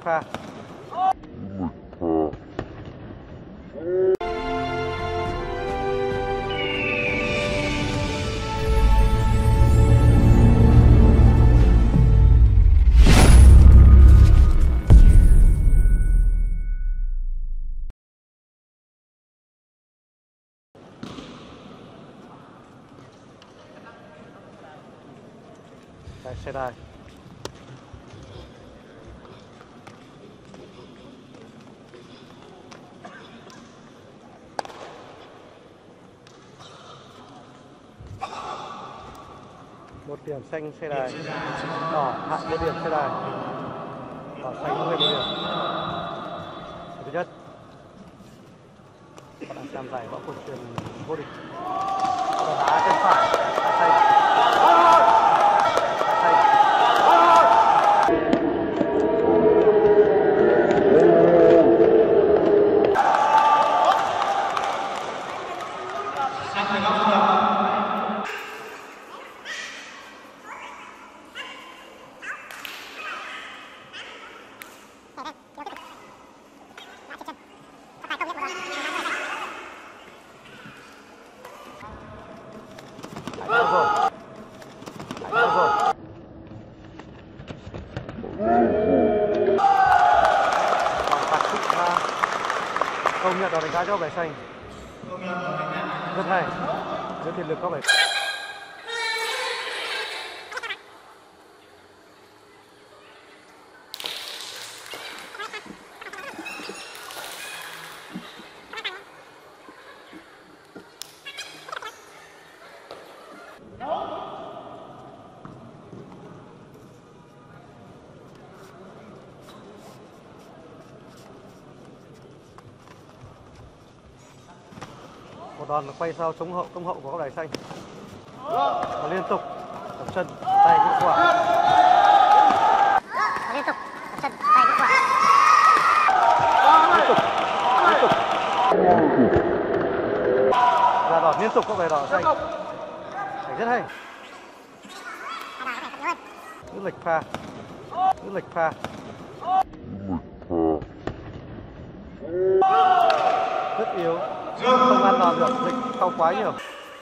pha. Đây, xe đài. Một điểm xanh xe đài, đỏ hạ một điểm xe đài, đỏ xanh 11 điểm. Thứ nhất, bạn đang xem giải võ cổ truyền vô địch. Đá chân phải, đá xanh. Công nhận đó đánh giá cho vẻ xanh rất hay, rất thiện lực có vẻ. Một đòn quay sau chống hậu công hậu của góc đài xanh và liên tục tập chân tay hiệu quả, liên tục tập chân tay hiệu quả, liên tục ra đòn liên tục có vẻ đỏ xanh rất hay. Nước lệch pha, nước lệch pha, rất yếu, không ăn đòn được, dịch cao quá nhiều.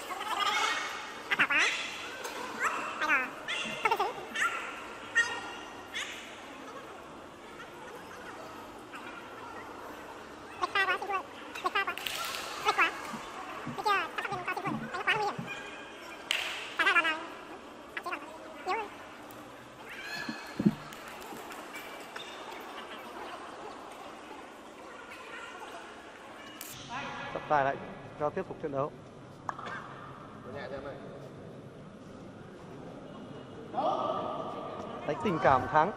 Tập tài lại cho tiếp tục trận đấu. Đánh tình cảm thắng.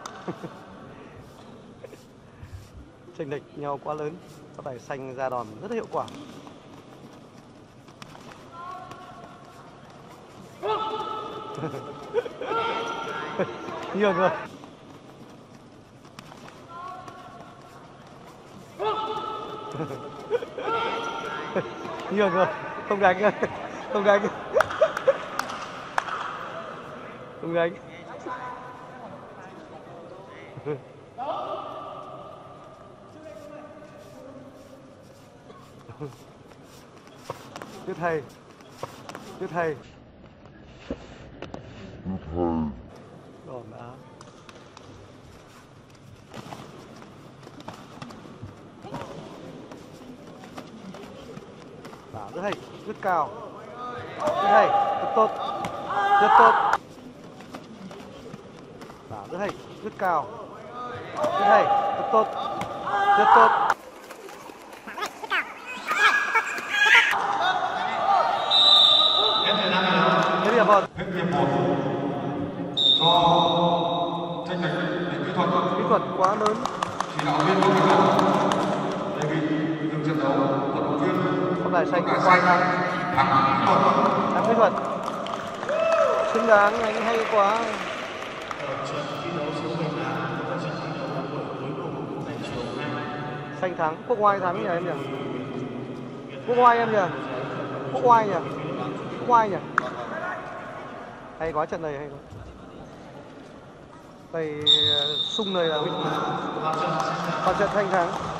Chênh lệch nhau quá lớn, có đài xanh ra đòn rất hiệu quả. Nhiều người. Nhiều người không đánh, không đánh, không đánh. Rất hay, rất hay. Đòn đá. Rất hay, rất cao, rất hay, rất tốt, rất tốt. Rất hay, rất cao, rất hay, rất tốt, rất tốt. Hết điểm một. Hết điểm một. Do chênh lệch về kỹ thuật quá lớn. Chỉ đạo viên không có đề nghị dừng trận đấu, vận động viên không đài xanh quay thắng kỹ thuật. Xứng đáng, anh hay quá. Xanh thắng, Quốc Oai thắng nhỉ em nhỉ? Quốc Oai em nhỉ? Quốc Oai nhỉ? Quốc Oai nhỉ? Hay quá, trận này hay quá. phải sung này là hoàn trận thanh thắng.